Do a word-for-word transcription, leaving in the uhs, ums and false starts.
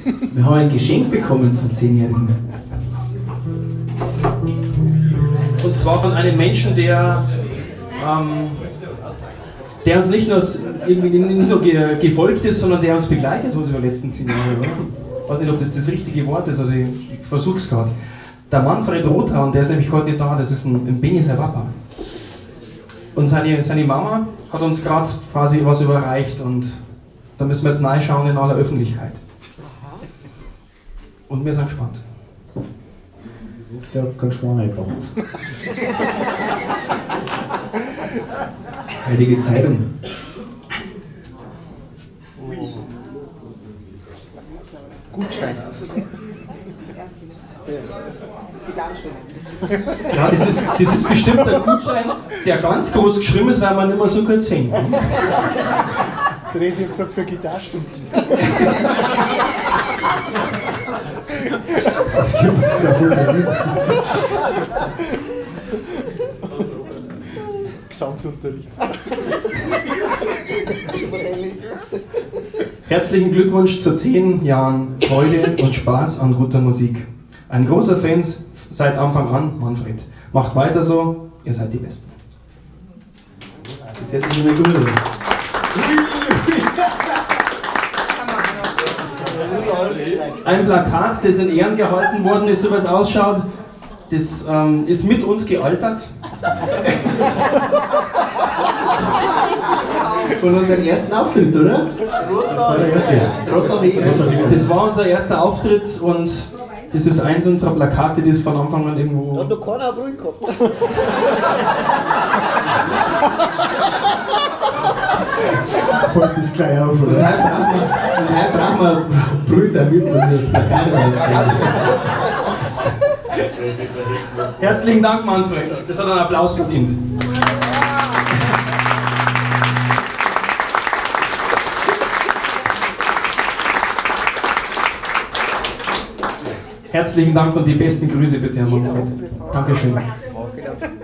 Wir haben ein Geschenk bekommen zum zehnjährigen. Und zwar von einem Menschen, der, ähm, der uns nicht nur, irgendwie nicht nur ge gefolgt ist, sondern der uns begleitet hat über die letzten zehn Jahre. Oder? Ich weiß nicht, ob das das richtige Wort ist, also ich, ich versuche es gerade. Der Manfred Rothausen, der ist nämlich heute nicht da, das ist ein, ein Benny, sein Papa. Und seine, seine Mama hat uns gerade quasi was überreicht und da müssen wir jetzt reinschauen in aller Öffentlichkeit. Und wir sind gespannt. Der hat keinen Schmarrn eingebracht. Heilige Zeitung. Gutschein. Ja, das ist, das ist bestimmt ein Gutschein, der ganz groß geschrieben ist, weil man nicht mehr so gut sehen kann. Der Resi hat gesagt, für Gitarrstunden. Das gibt es ja wohl nicht. Gesangsunterricht. Herzlichen Glückwunsch zu zehn Jahren Freude und Spaß an guter Musik. Ein großer Fan seit Anfang an, Manfred. Macht weiter so, ihr seid die Besten. Das ist jetzt nicht mehr gut. Ein Plakat, das in Ehren gehalten worden ist, so was ausschaut, das ähm, ist mit uns gealtert. Von unserem ersten Auftritt, oder? Das war der erste. Das war unser erster Auftritt und das ist eins unserer Plakate, das von Anfang an irgendwo. Hat noch keiner eine Brille gehabt. Folgt das gleich auf, oder? Nein, brauchen wir Brüder, damit wir das Plakat haben. Herzlichen Dank, Manfred. Das hat einen Applaus verdient. Herzlichen Dank und die besten Grüße bitte, Herr Manfred. Dankeschön.